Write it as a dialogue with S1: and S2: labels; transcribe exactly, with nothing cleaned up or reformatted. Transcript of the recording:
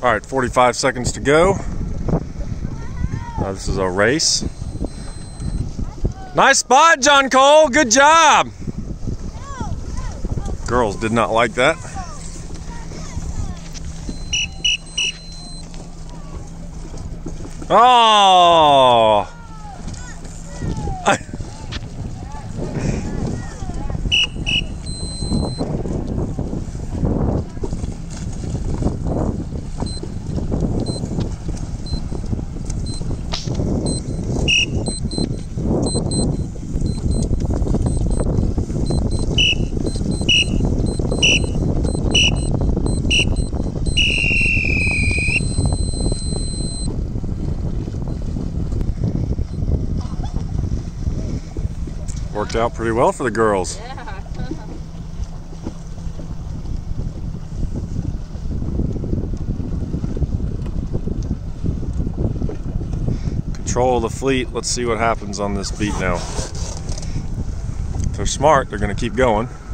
S1: All right, forty-five seconds to go. Uh, this is a race. Nice spot, John Cole. Good job. Girls did not like that. Oh. Worked out pretty well for the girls.
S2: Yeah.
S1: Control of the fleet. Let's see what happens on this beat now. If they're smart, they're going to keep going.